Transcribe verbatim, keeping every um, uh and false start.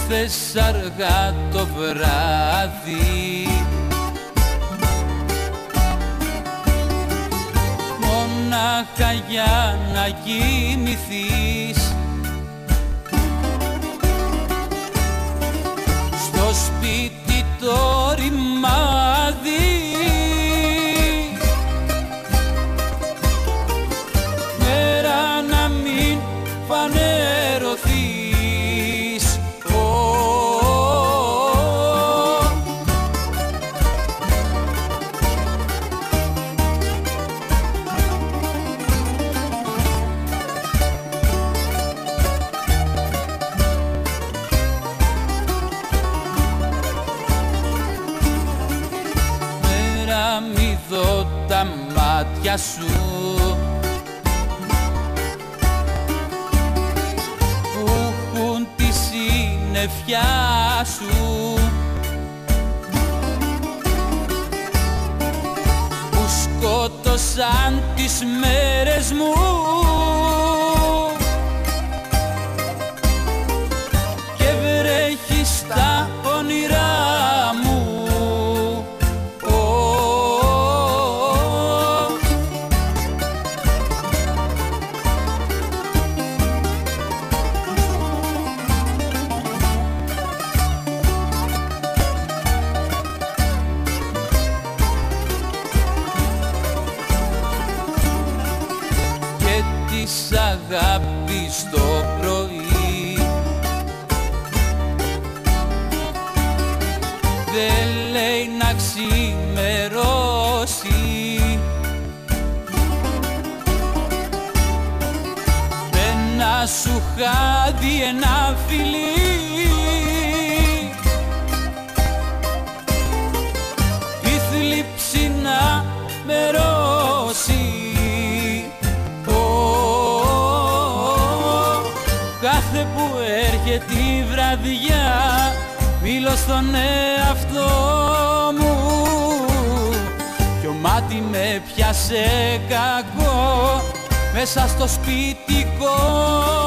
ήρθες αργά το βράδυ, μονάχα για να κοιμηθείς. Στο σπίτι το ρημάδι, μέρα να μην φανερωθείς. Oh, μέρα μη δω τα μάτια σου που έχουν τη συννεφιά σου, που σκότωσαν τις μέρες μου και βρέχει στα όνειρά μου. Της αγάπης το πρωί δεν λέει να ξημερώσει, ένα σου χάδι ένα φιλί, η θλίψη να μερώσει. Κάθε που έρχεται η βραδιά μιλώ στον εαυτό μου κι ο μάτι με πιάσε κακό μέσα στο σπιτικό.